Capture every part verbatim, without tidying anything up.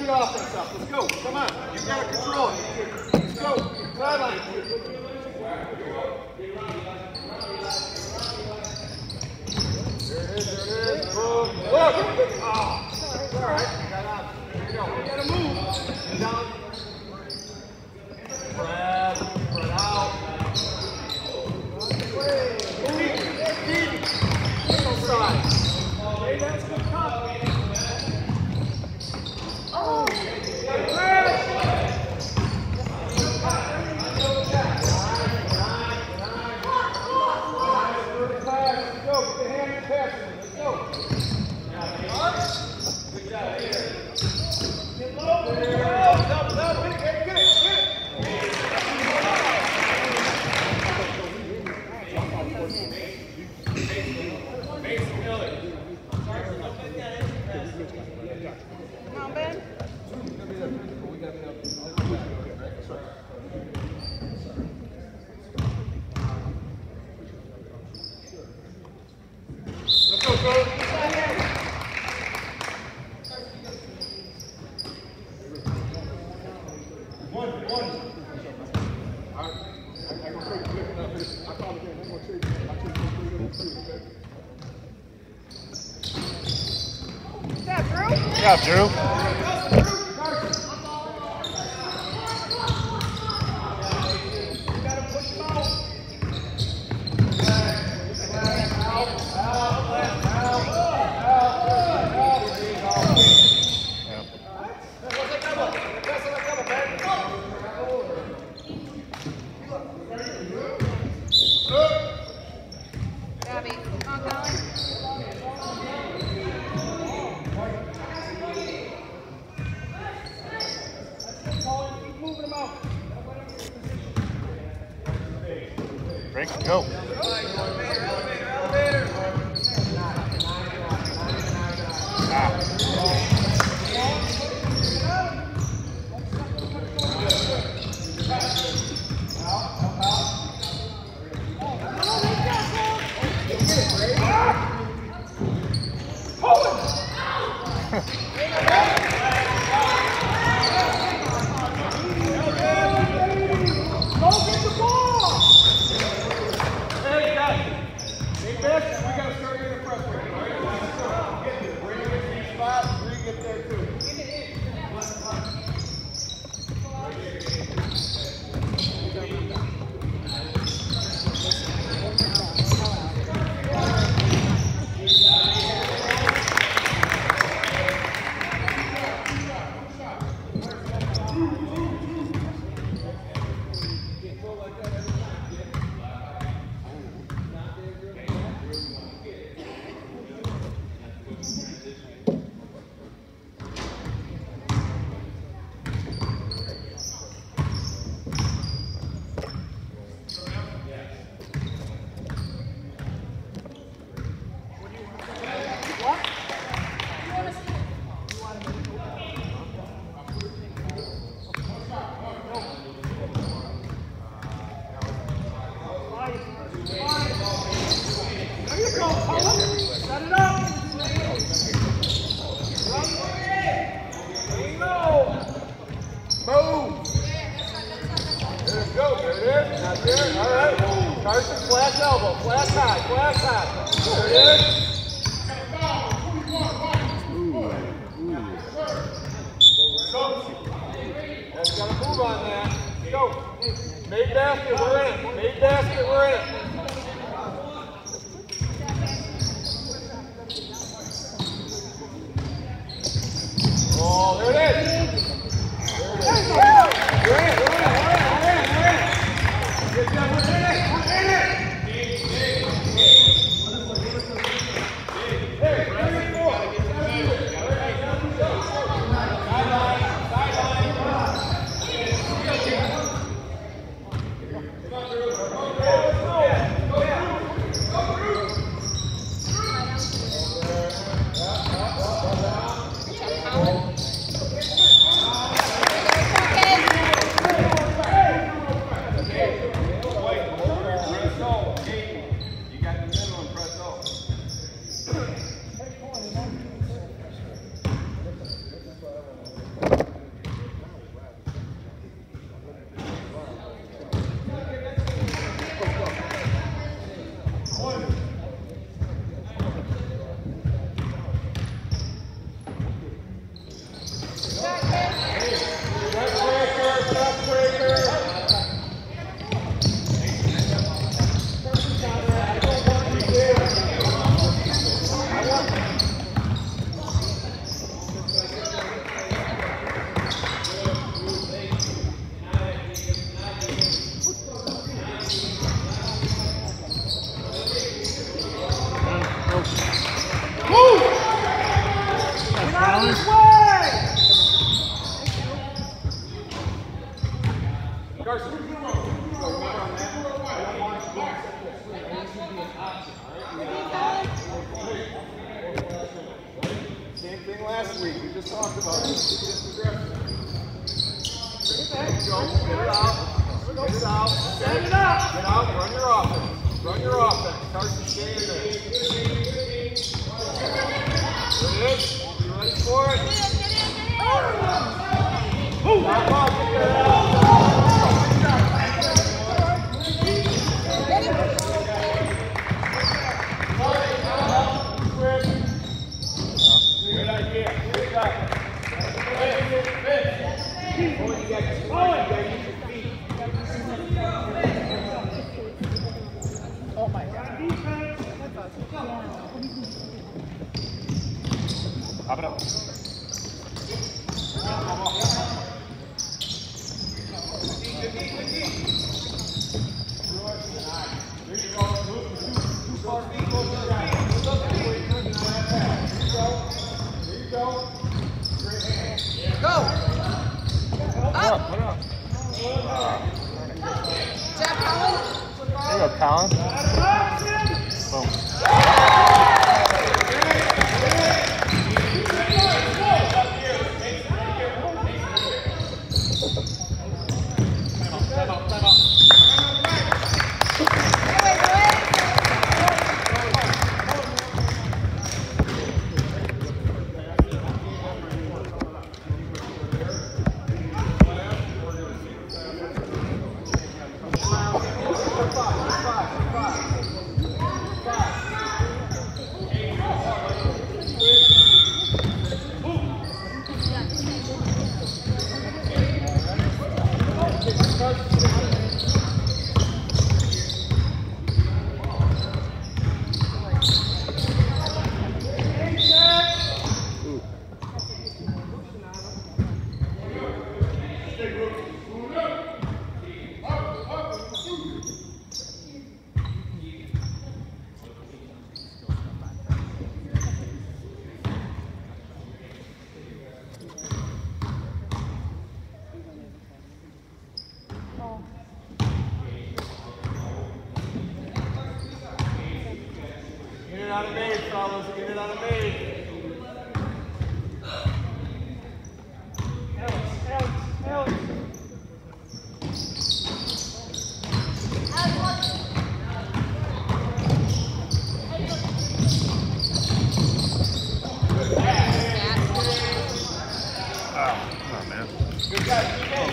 the offense up. Let's go. Come on. You got to control it. Let's go. Sideline. There it is. There it is. Boom. Look. Oh. It's all right. You got out. There you go. You got to move. Down. Spread. Spread out. Side. Hey, that's good cut. Oh, Good job, Drew. Break, go. Come on, Same thing last week. We just talked about it. Just aggressive. There you go. Get it out. Get it out. Set it up. Get out. Run your offense. Run your offense. Carson, stay in there. There it is. You ready for it? Move. Back off. Get it out. Oh my God. Pop it up. Colin. Boom. Get it out of made, fellas. Get it out of made. Alex, Alex, Alex. Oh, come on, man. Good guy, good guy.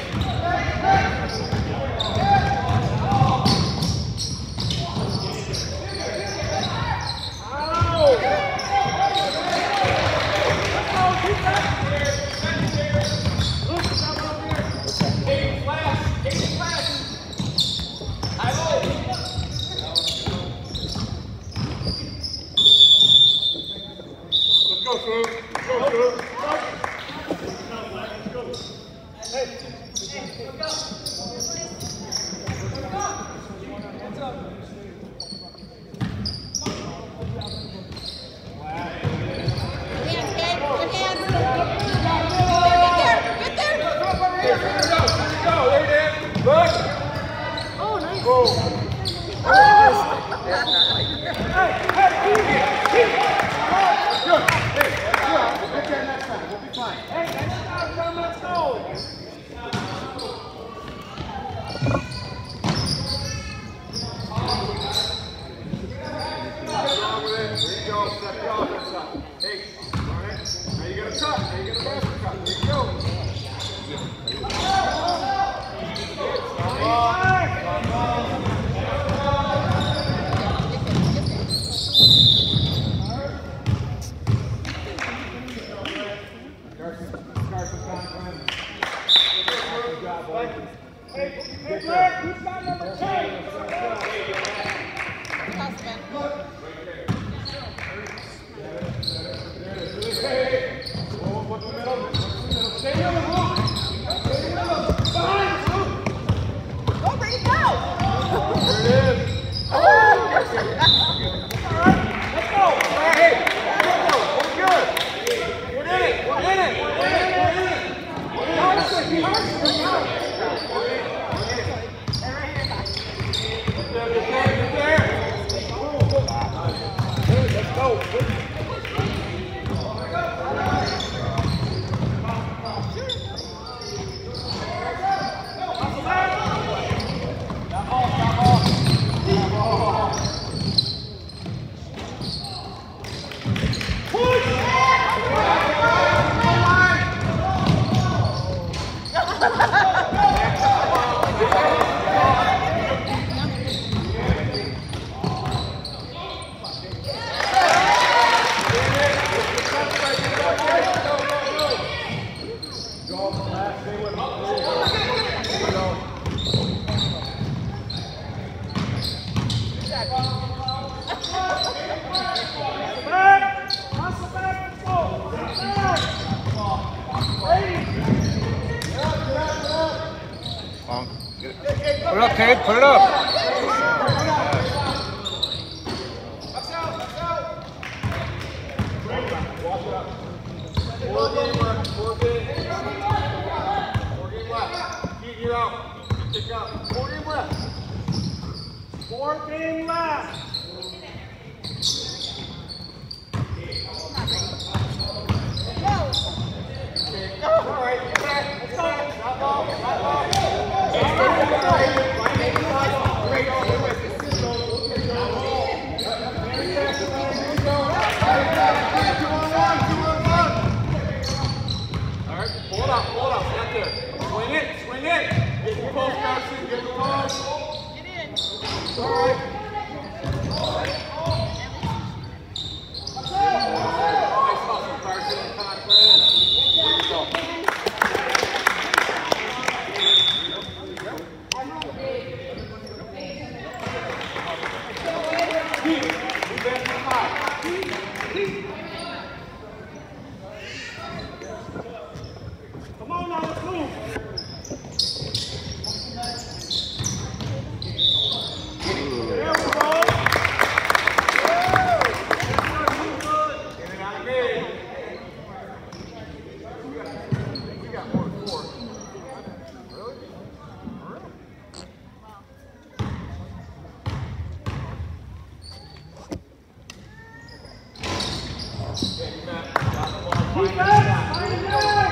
Long. Get it. Put it up, Cade. Put it up. Four game left. Four game. Four game left. Keep it out. Kick out. Four game left. Four game left. All right. Get back. Get back. Not long. Not long. Pull it up, pull it up, stand there. Swing it, swing it. Get your post, Carson, get the post. Get in. All right. Nice hustle, Carson. Come on, Brandon. Here you go. Keep. Move back to the five. Come on now, let's move. There we go. Get it out of me. We got more than four. Really? Really? Keep that! Find it back!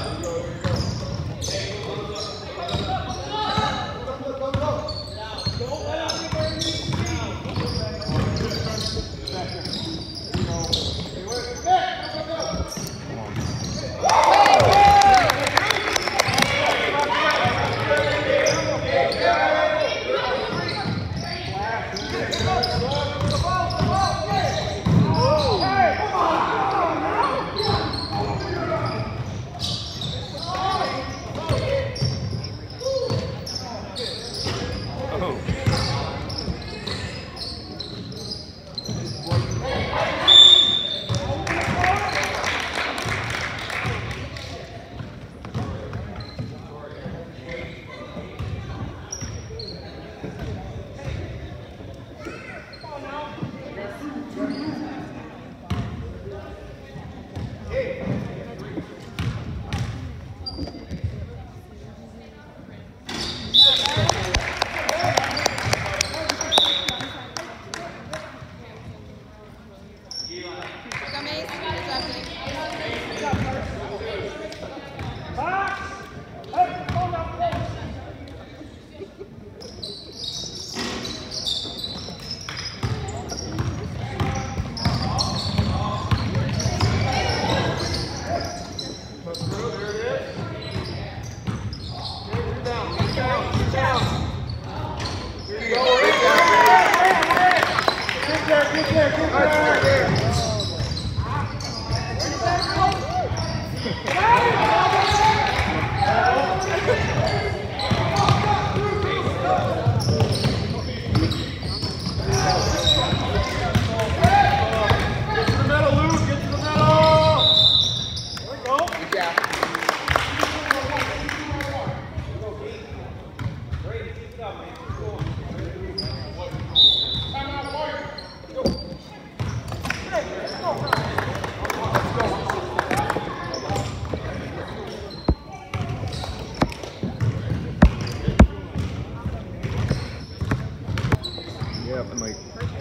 Yeah, and like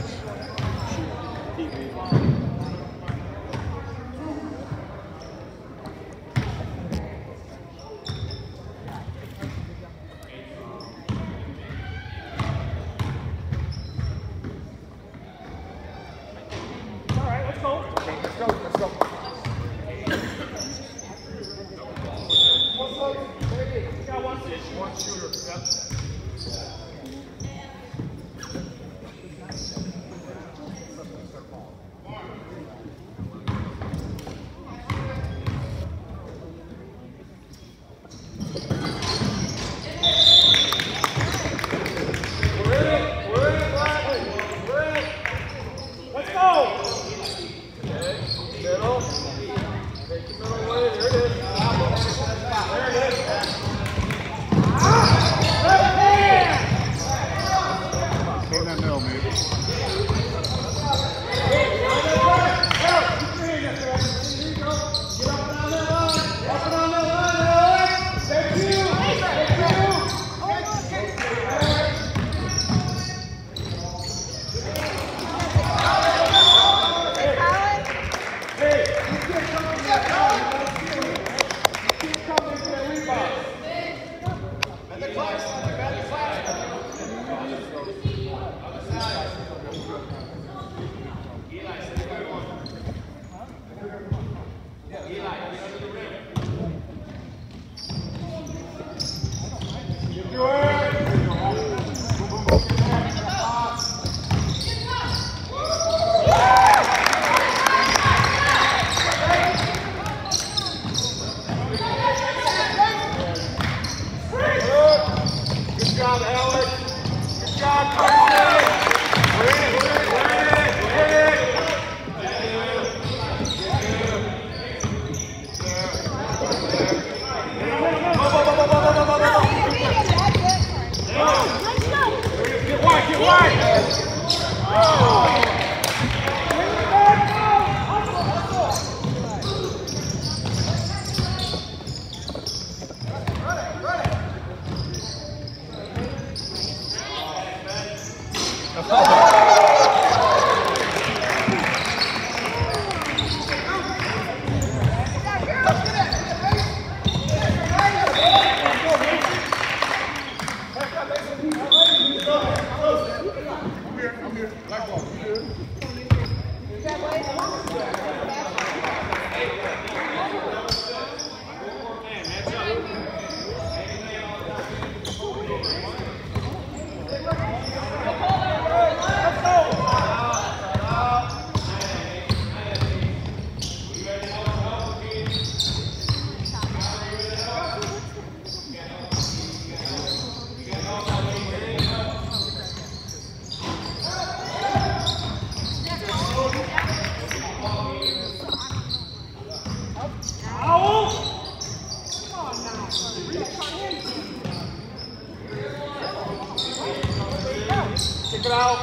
T V. Kick it out.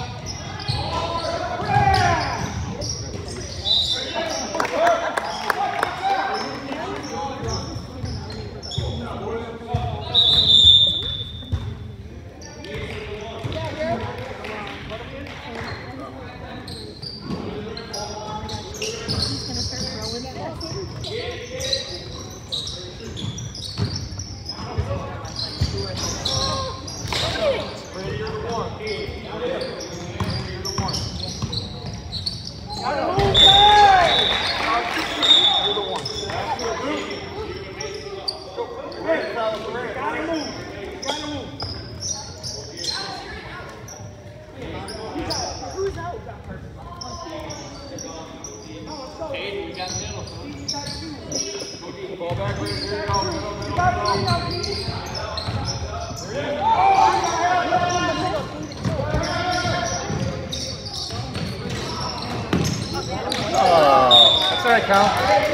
Ball back, here you go, middle, middle, middle. Oh, that's all right, Cal.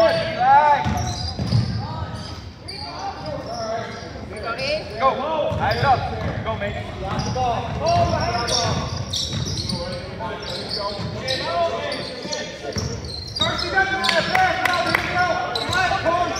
Go. Eyes up. Go, mate. First, you got the left pass. Now, here you go. Left push.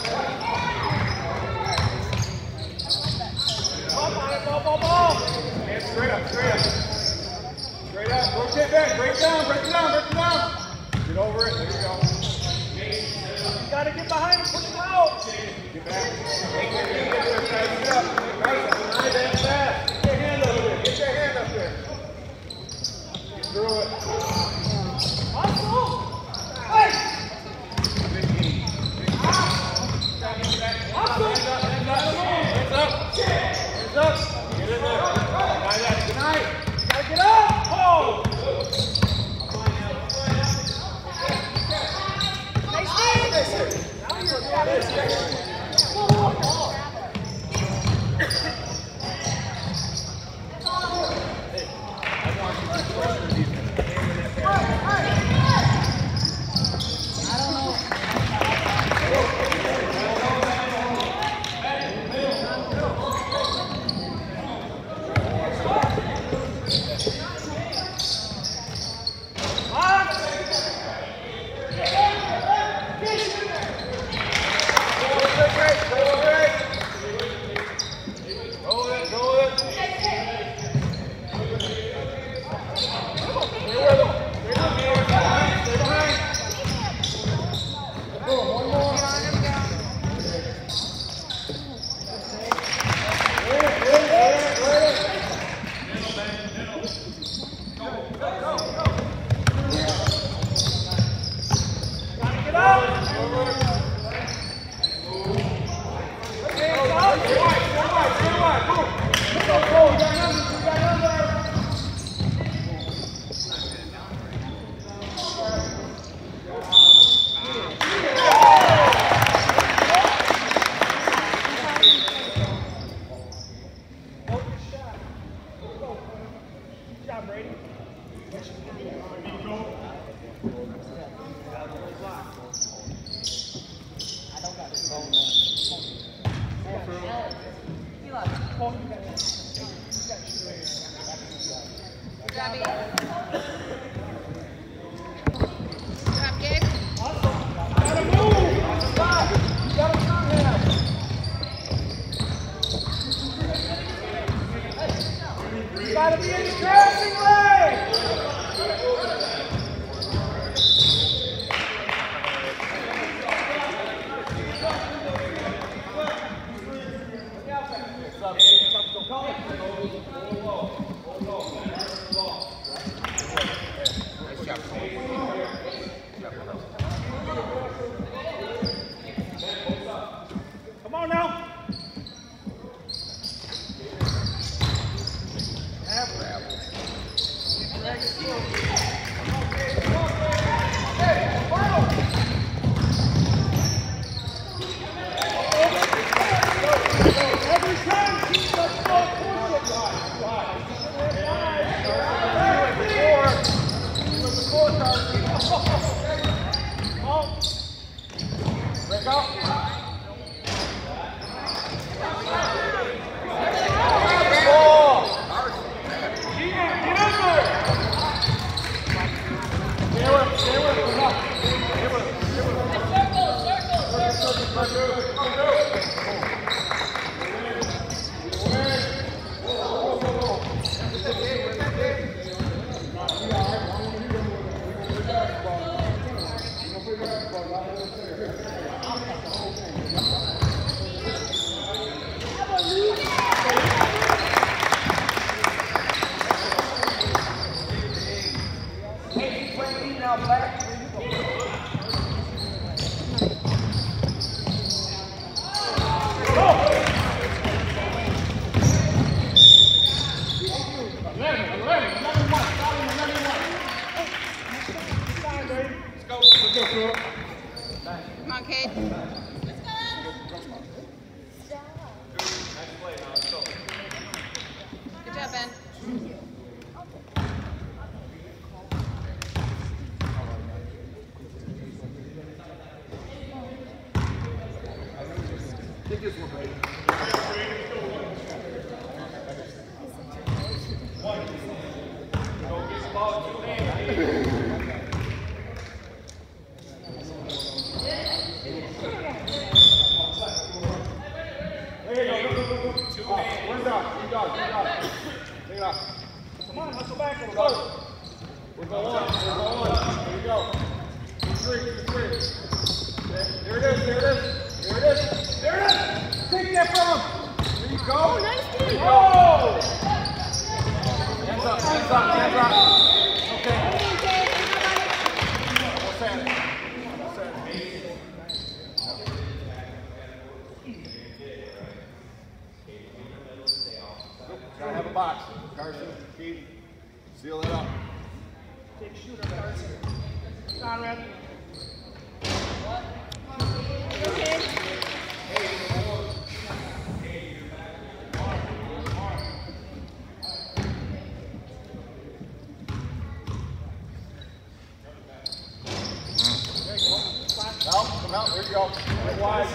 Ball, ball, ball. And straight up, straight up. Straight up. Rotate back. Break down, break it down, break it down. Get over it. There you go. You got to get behind and push it out. Get back. Take your hand up there. Tighten it up. Right. Behind that fast. Get your hand up there. Get your hand up there. Get through it. Awesome. Hey! Big knee. Big knee. Awesome. Hands up. Hands up. Hands up. Hands up. Get in there. Good night. Gotta get up. Oh! Gotta be in the passing lane! Come on now! Break up. Come on, Kate. Let's go. Good job, Ben. this one, baby. Don't get small too late. There you go, go, go, go, go. Two oh, one down, you got it, you got it. Take it off. Come on, hustle back a little Go. We'll go on, we'll go on. There you go. Two, three, two, three. There, there it is, there it is. There it is. There it is. Take that from him. There you go. Oh, nice there you go. Hands up, hands up, hands up. Okay. What's that? What's that? Gotta have a box. Carson, Keith, seal it up. Take shooter, Carson. Conrad. Out, come out, there you go. Wide.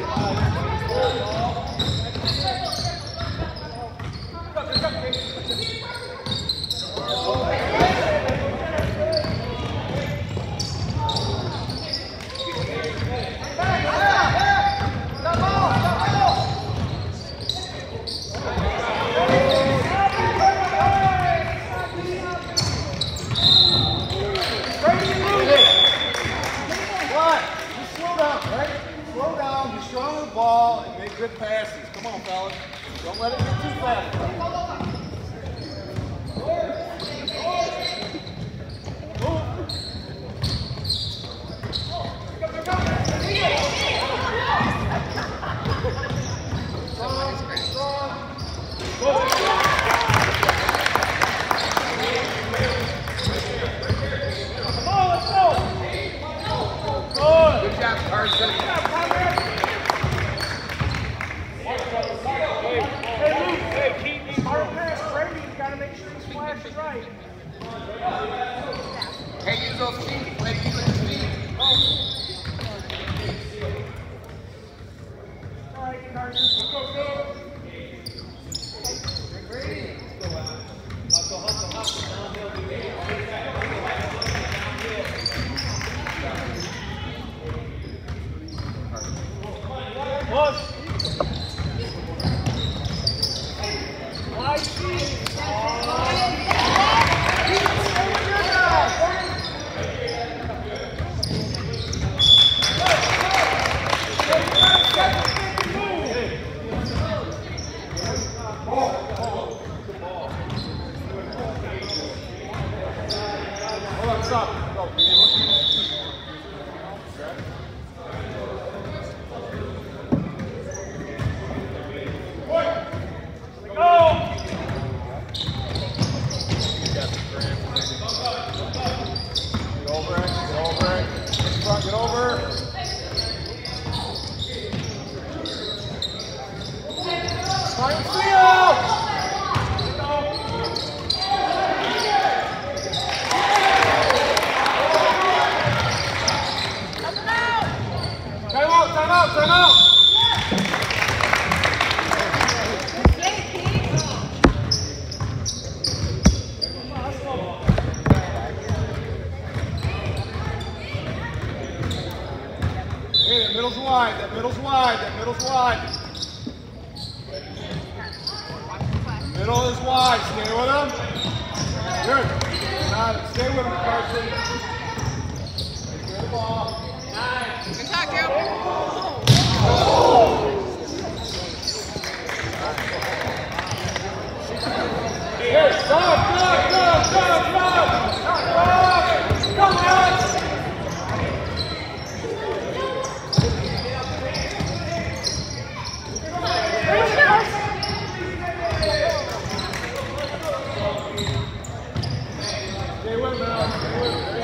Ball and make good passes. Come on, fellas. Don't let it get too fast. Good job, Carson. Right. Hey, use those feet. Hey, use those feet. Oh. All right, Carson. Go, go. Ready? Hustle, hustle, hustle. Push. Wide feet. Get over. Fine field. Time out, time out, time out. Hey, that middle's wide, that middle's wide, that middle's wide. Middle is wide, stay with him. Good. Got it. Stay with him, Carson. Take care of the ball. Good talk, Joe. Here, stop, stop, stop, stop, stop. Come on. Stay with him now. Stay with him.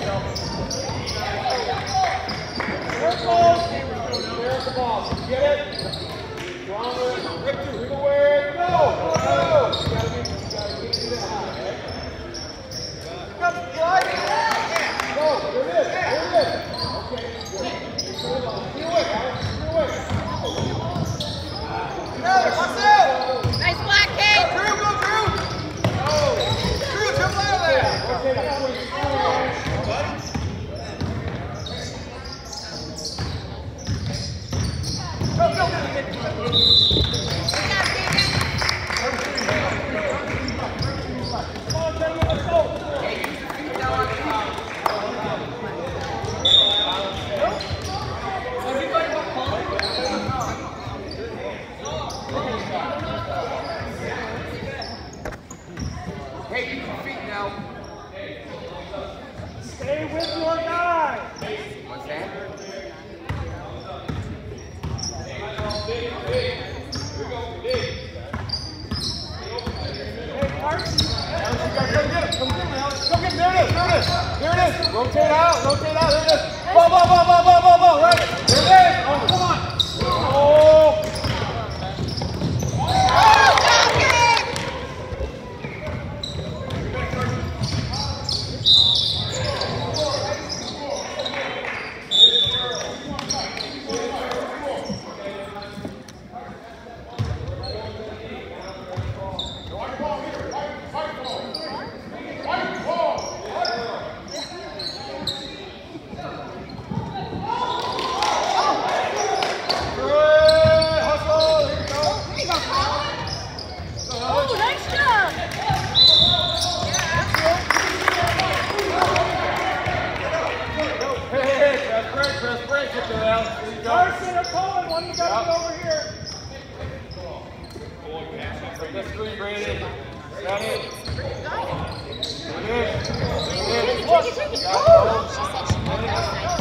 Stay with your guy. What's that? Hey, Carson. Alex, you gotta come get it. Come get it, Alex. Come get it. There it is. There it is. There it is. Rotate out. Rotate out. There it is. Ball, ball, ball, ball, ball, ball, ball. Right. There it is. Oh, come on. Oh. Carson or Cohen, one of you got to get over here. Take that three, Brady. Got it. There it is. There it is. Tricky, tricky, tricky. Got it. She said she wanted to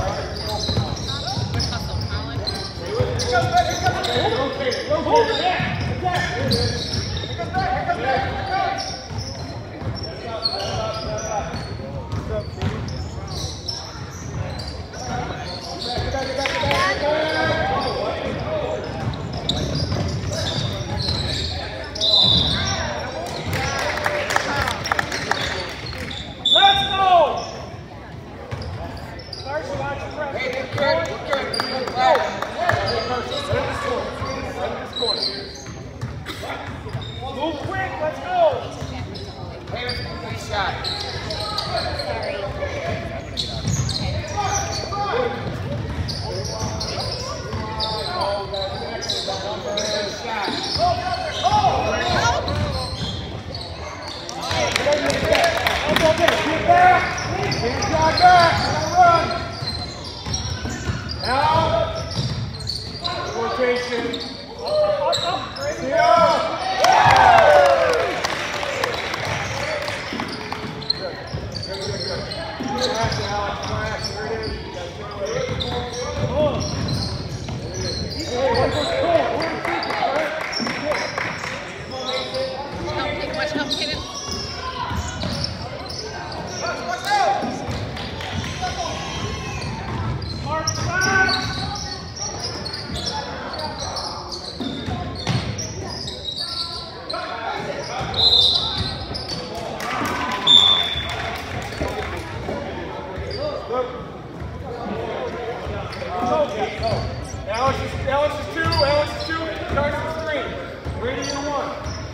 hustle, Colin. Here comes back. Here comes back. Rotate it. Rotate it. Here comes back. Here comes back. Here comes. Let's go! Carson, watch your breath. Hey, we're good. We're good. We're good. Flag. Move quick, let's go! Hey, let's get a shot. Rotation. Up, up, up, Brady. Yeah. Help, take much help, Kevin. Mark five. Alex is, Alex is two, Alex is two, Carson is three. Brady in one.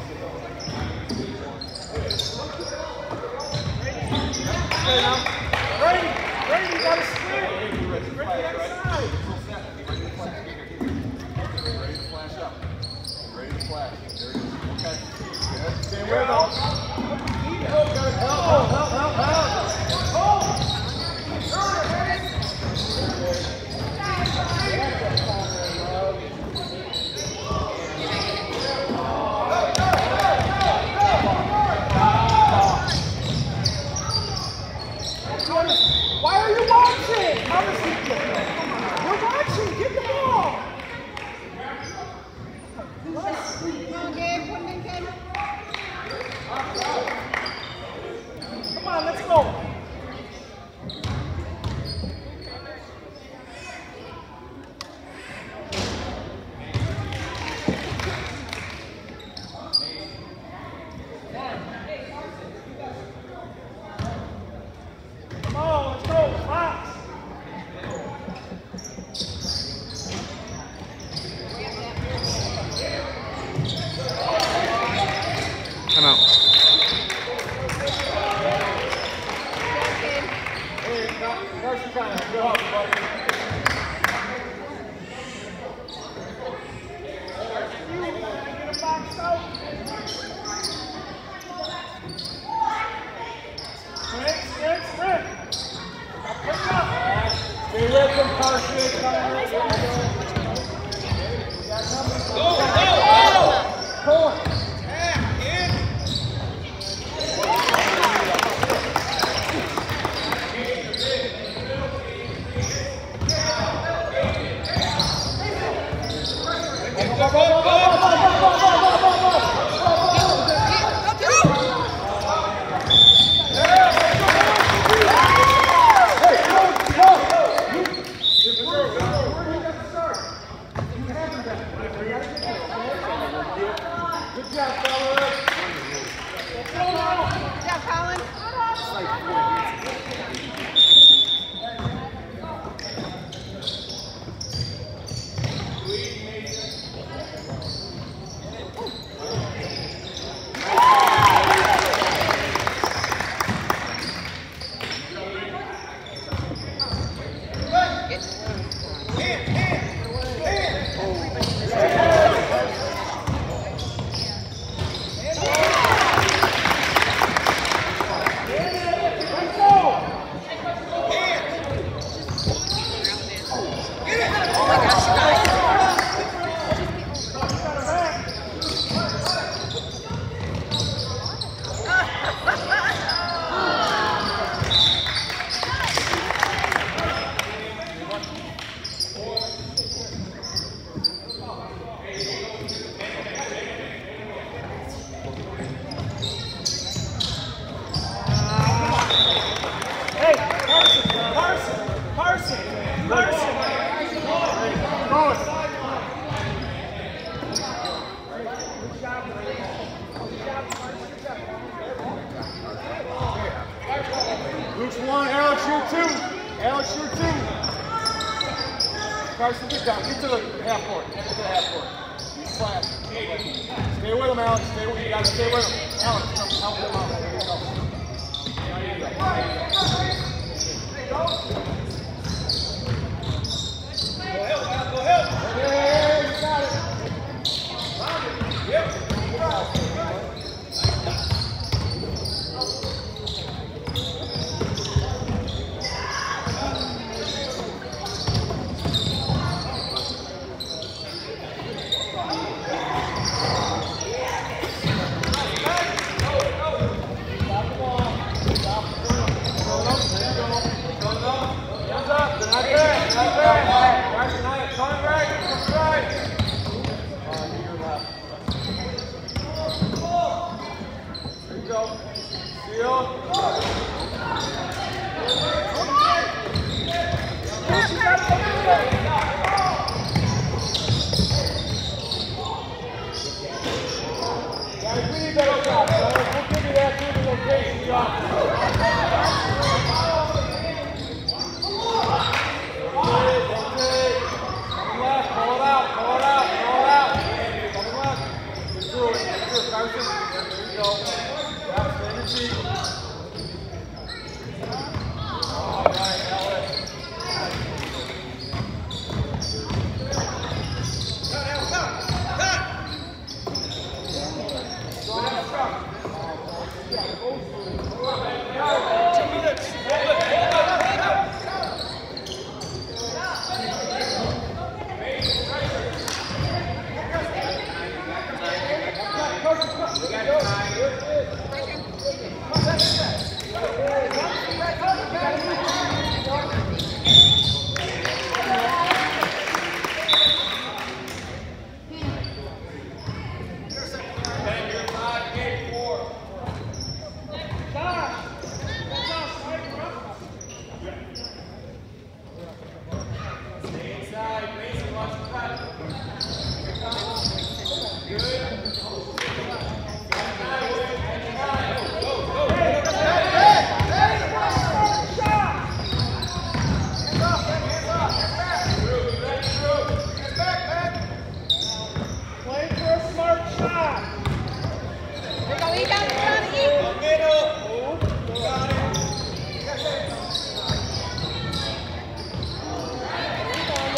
Okay, now. Brady, Brady, you got to sprint. Sprint the other side. Ready to flash up. Ready to flash. There it is. Okay. Good. Same rhythm. Help, help, help, help, help, help. Why are you watching? Obviously, you're watching. Get the ball. Okay, put it in, Kevin. Come on, Luke's one, Alex, you're two. Alex, you're two. Carson, get down. Get to the half court. Get to the half court. Flat. Stay with him, Alex. Stay with him. You gotta stay with him. Alex, come help him out. There you go. There you go. Go help, go help. Hey, you got it. Yep.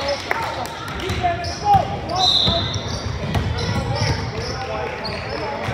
Go!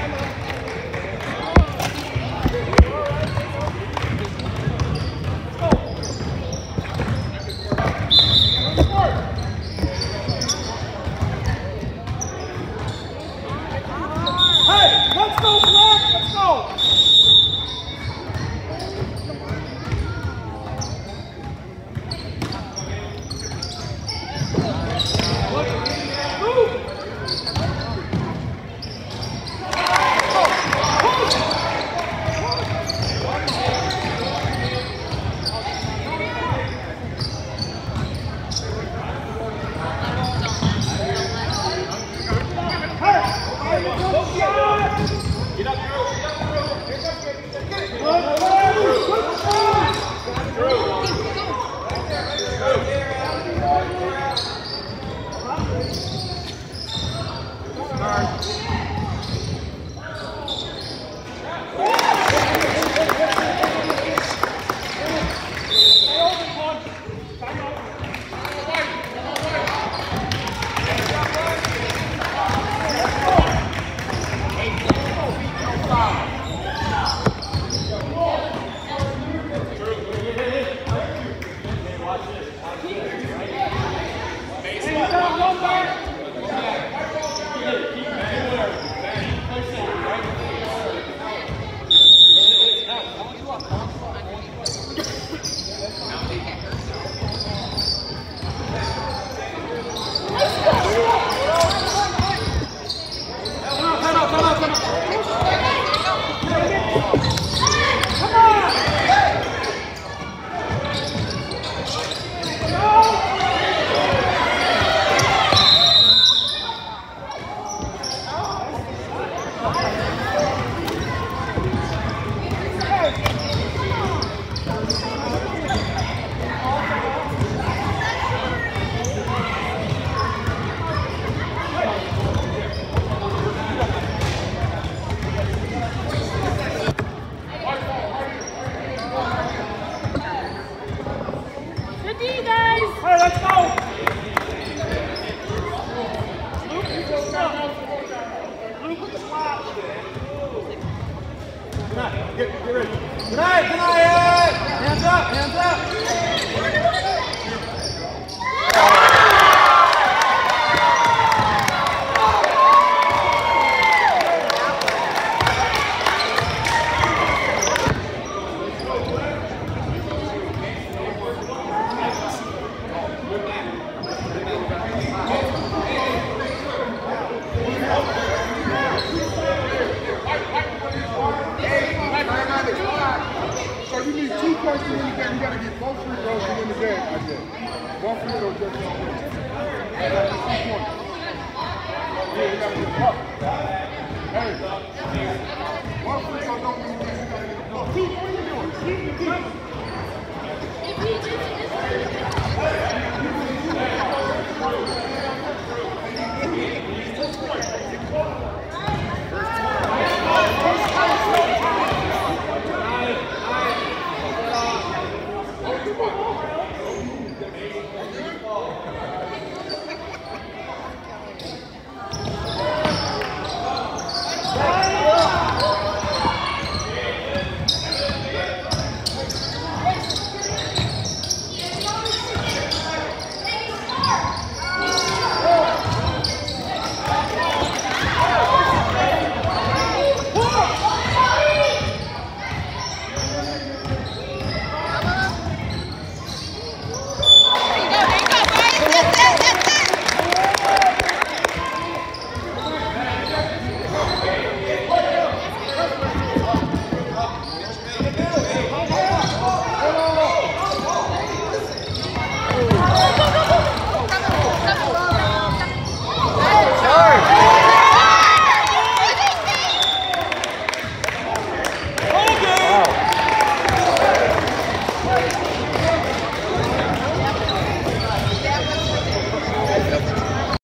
Up.